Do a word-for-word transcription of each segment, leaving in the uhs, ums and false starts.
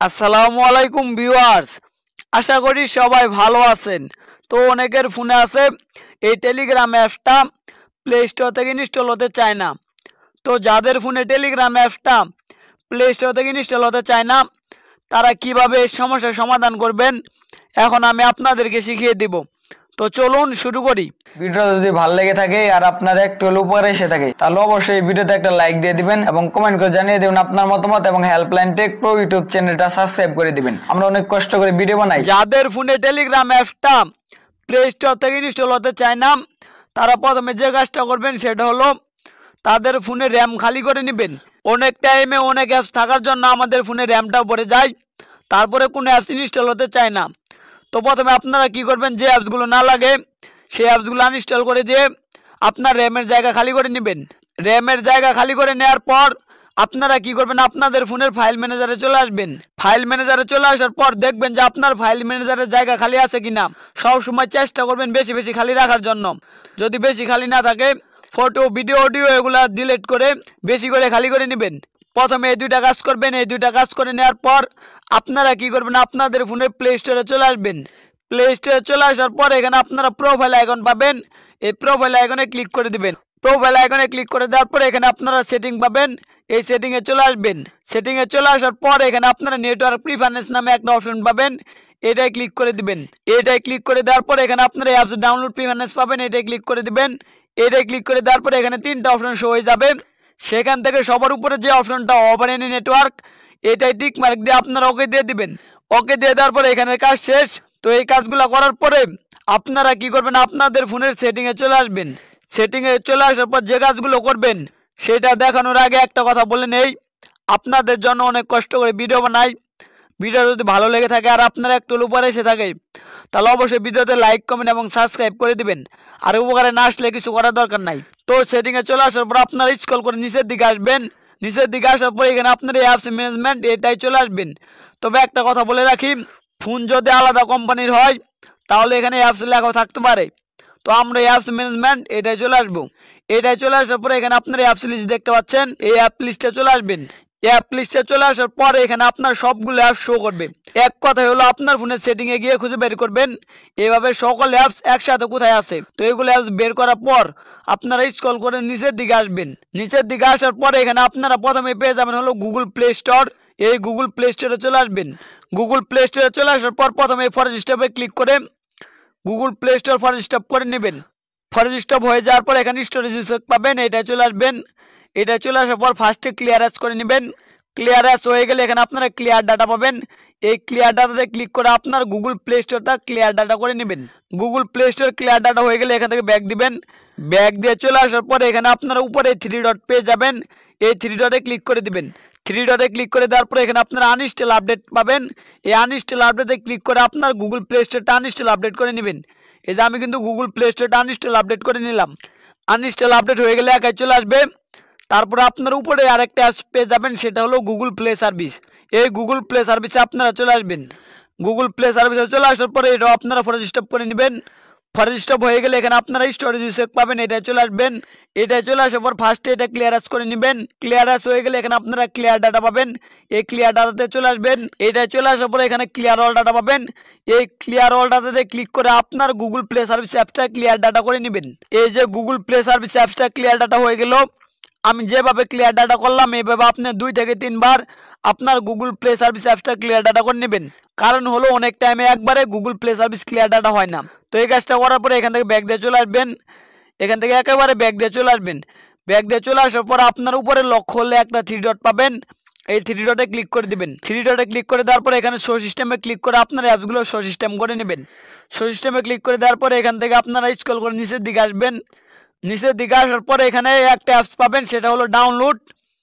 আসসালামু আলাইকুম ভিউয়ার্স, আশা করি সবাই ভালো আছেন। তো অনেকের ফোনে আছে এই টেলিগ্রাম অ্যাপসটা প্লে স্টোর থেকে ইনস্টল হতে চায় না। তো যাদের ফোনে টেলিগ্রাম অ্যাপসটা প্লে স্টোর থেকে ইনস্টল হতে চায় না, তারা কিভাবে এই সমস্যার সমাধান করবেন এখন আমি আপনাদেরকে শিখিয়ে দিব। তো চলুন শুরু করি। ভিডিওটা যদি ভালো লেগে থাকে আর আপনার একটু উপকারে এসে থাকে তাহলে অবশ্যই ভিডিওতে একটা লাইক দিয়ে দিবেন এবং কমেন্ট করে জানিয়ে দিবেন আপনার মতামত এবং হেল্পলাইন টেক প্রো ইউটিউব চ্যানেলটা সাবস্ক্রাইব করে দিবেন। আমরা অনেক কষ্ট করে ভিডিও বানাই। যাদের ফোনে টেলিগ্রাম অ্যাপসটা প্লে স্টোর থেকে ইনস্টল হতে চায় না, তারা প্রথমে যে কাজটা করবেন সেটা হলো তাদের ফোনে র্যাম খালি করে নেবেন। অনেক টাইমে অনেক অ্যাপস থাকার জন্য আমাদের ফোনে র্যামটাও ভরে যায়, তারপরে কোনো অ্যাপস ইনস্টল হতে চায় না। তো প্রথমে আপনারা কি করবেন, যে অ্যাপসগুলো না লাগে সেই অ্যাপসগুলো আনইনস্টল করে দিয়ে আপনার র্যামের জায়গা খালি করে নেবেন। র্যামের জায়গা খালি করে নেওয়ার পর আপনারা কি করবেন, আপনাদের ফোনের ফাইল ম্যানেজারে চলে আসবেন। ফাইল ম্যানেজারে চলে আসার পর দেখবেন যে আপনার ফাইল ম্যানেজারের জায়গা খালি আছে কিনা। সবসময় চেষ্টা করবেন বেশি বেশি খালি রাখার জন্য। যদি বেশি খালি না থাকে, ফটো ভিডিও অডিও এগুলা ডিলিট করে বেশি করে খালি করে নেবেন। প্রথমে এই দুইটা কাজ করবেন। এই দুইটা কাজ করে নেওয়ার পর আপনারা কি করবেন, আপনাদের ফোনে প্লে স্টোরে চলে আসবেন। প্লে স্টোরে চলে আসার পর এখানে আপনারা প্রোফাইল আইকন পাবেন। এই প্রোফাইল আইকনে ক্লিক করে দিবেন। প্রোফাইল আইকনে ক্লিক করে দেওয়ার পরে এখানে আপনারা সেটিং পাবেন। এই সেটিংয়ে চলে আসবেন। সেটিংয়ে চলে আসার পর এখানে আপনারা নেটওয়ার্ক প্রিফারেন্স নামে একটা অপশন পাবেন, এটাই ক্লিক করে দিবেন। এটাই ক্লিক করে দেওয়ার পরে এখানে আপনারা অ্যাপস ডাউনলোড প্রিফারেন্স পাবেন, এটাই ক্লিক করে দিবেন। এটাই ক্লিক করে দেওয়ার পরে এখানে তিনটা অপশন শো হয়ে যাবে। সেখান থেকে সবার উপরে যে অপশনটা ওভার এনি নেটওয়ার্ক, এটাই টিক মার্ক দিয়ে আপনারা ওকে দিয়ে দিবেন। ওকে দিয়ে দেওয়ার পরে এখানে কাজ শেষ। তো এই কাজগুলো করার পরে আপনারা কি করবেন, আপনাদের ফোনের সেটিংয়ে চলে আসবেন। সেটিংয়ে চলে আসার পর যে কাজগুলো করবেন সেটা দেখানোর আগে একটা কথা বলে নেই, আপনাদের জন্য অনেক কষ্ট করে ভিডিও বানাই। ভিডিও যদি ভালো লেগে থাকে আর আপনারা একটু উপরে এসে থাকে তাহলে অবশ্যই ভিডিওতে লাইক কমেন্ট এবং সাবস্ক্রাইব করে দিবেন। আর উপকারে না আসলে কিছু করার দরকার নাই। তো সেটিংয়ে চলে আসার পর আপনারা স্ক্রল করে নিচের দিকে আসবেন। নিচের দিকে আসার পর এখানে আপনার অ্যাপস ম্যানেজমেন্ট, এটাই চলে আসবেন। তবে একটা কথা বলে রাখি, ফোন যদি আলাদা কোম্পানির হয় তাহলে এখানে অ্যাপস লেখাও থাকতে পারে। তো আমরা অ্যাপস ম্যানেজমেন্ট এটাই চলে আসবো। এটাই চলে আসার পরে এখানে আপনার অ্যাপস লিস্ট দেখতে পাচ্ছেন, এই অ্যাপ লিস্টে চলে আসবেন। অ্যাপ লিস্টে চলে আসার পরে এখানে আপনার সবগুলো অ্যাপ শো করবে। এক কথায় হলো আপনার ফোনের সেটিংয়ে গিয়ে খুঁজে বের করবেন এভাবে সকল অ্যাপস একসাথে কোথায় আছে। তো এগুলো অ্যাপস বের করার পর আপনারা স্ক্রল করে নিচের দিকে আসবেন। নিচের দিকে আসার পরে এখানে আপনারা প্রথমে পেয়ে যাবেন হলো গুগল প্লে স্টোর। এই গুগল প্লে স্টোরে চলে আসবেন। গুগল প্লে স্টোরে চলে আসার পর প্রথমে ফরেস্ট স্টপে ক্লিক করে Google Play Store force stop করে নেবেন। ফরেস্ট স্টপ হয়ে যাওয়ার পর এখানে স্টোরেজ পাবেন, এটা চলে আসবেন। এটা চলে আসার পর ফার্স্টে ক্লিয়ারেন্স করে নেবেন। ক্লিয়ারেন্স হয়ে গেলে এখানে আপনারা ক্লিয়ার ডাটা পাবেন। এই ক্লিয়ার ডাটাতে ক্লিক করে আপনার গুগল প্লে স্টোরটা ক্লিয়ার ডাটা করে নেবেন। Google Play Store clear data হয়ে গেলে এখান থেকে ব্যাক দিবেন। ব্যাক দিয়ে চলে আসার পরে এখানে আপনারা উপরে থ্রি ডট পেয়ে যাবেন। এই থ্রি ডটে ক্লিক করে দিবেন। থ্রি ডটে ক্লিক করে দেওয়ার পরে এখানে আপনারা আনইনস্টল আপডেট পাবেন। এই আনইনস্টল আপডেটে ক্লিক করে আপনার গুগল প্লে স্টোরটা আনইনস্টল আপডেট করে নেবেন। এই যে আমি কিন্তু গুগল প্লে স্টোরটা আনইনস্টল আপডেট করে নিলাম। আনইনস্টল আপডেট হয়ে গেলে একাই চলে আসবে। তারপরে আপনার উপরে আরেকটা অ্যাপস পেয়ে যাবেন, সেটা হলো গুগল প্লে সার্ভিস। এই গুগল প্লে সার্ভিসে আপনারা চলে আসবেন। গুগল প্লে সার্ভিসে চলে আসার পরে এটাও আপনারা ফরেস্ট স্টপ করে নেবেন। ফরেস্ট স্টপ হয়ে গেলে এখানে আপনারা স্টোরেজ ইউসেক পাবেন, এটাই চলে আসবেন। এটাই চলে আসার পর ফার্স্টে এটা ক্লিয়ারেন্স করে নেবেন। ক্লিয়ারেন্স হয়ে গেলে এখানে আপনারা ক্লিয়ার ডাটা পাবেন। এই ক্লিয়ার ডাটাতে চলে আসবেন। এটাই চলে আসার পরে এখানে ক্লিয়ার অল ডাটা পাবেন। এই ক্লিয়ার অল ডাটাতে ক্লিক করে আপনার গুগল প্লে সার্ভিস অ্যাপসটা ক্লিয়ার ডাটা করে নেবেন। এই যে গুগল প্লে সার্ভিস অ্যাপসটা ক্লিয়ার ডাটা হয়ে গেল, আমি যেভাবে ক্লিয়ার ডাটা করলাম এইভাবে আপনি দুই থেকে তিনবার আপনার গুগল প্লে সার্ভিস অ্যাপসটা ক্লিয়ার ডাটা করে নেবেন। কারণ হলো অনেক টাইমে একবারে Google Play service clear data হয় না। তো এই কাজটা করার পরে এখান থেকে ব্যাক দিয়ে চলে আসবেন। এখান থেকে একেবারে ব্যাক দিয়ে চলে আসবেন। ব্যাক দিয়ে চলে আসার পর আপনার উপরে লক্ষ্য হলে একটা থ্রি ডট পাবেন। এই থ্রি ডটে ক্লিক করে দিবেন। থ্রি ডটে ক্লিক করে দেওয়ার পরে এখানে শো সিস্টেমে ক্লিক করে আপনার অ্যাপসগুলো শো সিস্টেম করে নেবেন। শো সিস্টেমে ক্লিক করে দেওয়ার পরে এখান থেকে আপনারা স্ক্রল করে নিচের দিকে আসবেন। নিচের দিকে আসার পরে এখানে একটা অ্যাপস পাবেন, সেটা হলো ডাউনলোড।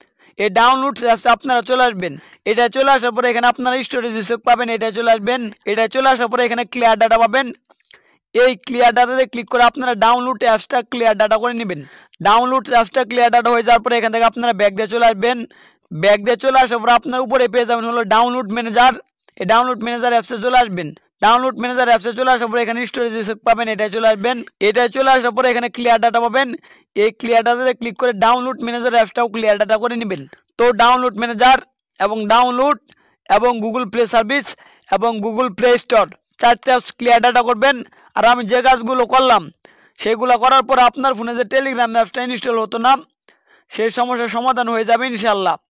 এই ডাউনলোড অ্যাপস আপনারা চলে আসবেন। এটা চলে আসার পরে এখানে আপনারা স্টোরেজ ইউসেক পাবেন, এটা চলে আসবেন। এটা চলে আসার পরে এখানে ক্লিয়ার ডাটা পাবেন। এই ক্লিয়ার ডাটাতে ক্লিক করে আপনারা ডাউনলোড অ্যাপসটা ক্লিয়ার ডাটা করে নেবেন। ডাউনলোড অ্যাপসটা ক্লিয়ার ডাটা হয়ে যাওয়ার পরে এখান থেকে আপনারা ব্যাক দিয়ে চলে আসবেন। ব্যাক দিয়ে চলে আসার পর আপনার উপরে পেয়ে যাবেন হলো ডাউনলোড ম্যানেজার। এই ডাউনলোড ম্যানেজার অ্যাপসে চলে আসবেন। ডাউনলোড ম্যানেজার অ্যাপসে চলে আসার পরে এখানে স্টোরেজ পাবেন, এটাই চলে আসবেন। এটাই চলে আসার পরে এখানে ক্লিয়ার ডাটা পাবেন। এই ক্লিয়ার ডাটাতে ক্লিক করে ডাউনলোড ম্যানেজার অ্যাপসটাও ক্লিয়ার ডাটা করে নেবেন। তো ডাউনলোড ম্যানেজার এবং ডাউনলোড এবং গুগল প্লে সার্ভিস এবং গুগল প্লে স্টোর চারটে অ্যাপস ক্লিয়ার ডাটা করবেন। আর আমি যে কাজগুলো করলাম সেগুলো করার পর আপনার ফোনে যে টেলিগ্রাম অ্যাপসটা ইনস্টল হতো না সেই সমস্যার সমাধান হয়ে যাবে ইনশাল্লাহ।